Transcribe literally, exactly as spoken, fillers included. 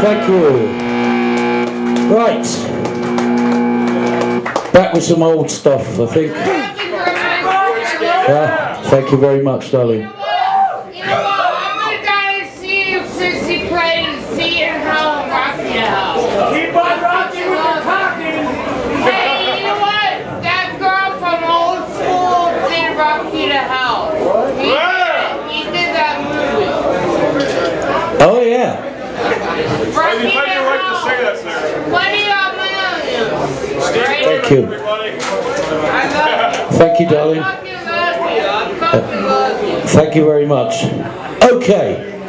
Thank you. Right. Back with some old stuff, I think. Uh, thank you very much, darling. You know what? I'm gonna go see if Sissy plays See It Home Rocky House. Keep on rocking with the talking. Hey, you know what? That girl from old school did Rocky the House. He did, he did that movie. Oh, yeah. Rocky How do you like to the say that, House. sir? Twenty of millions. Thank you. Everybody. I love you. Thank you, darling. I fucking love you. I fucking love you. Thank you very much. Okay.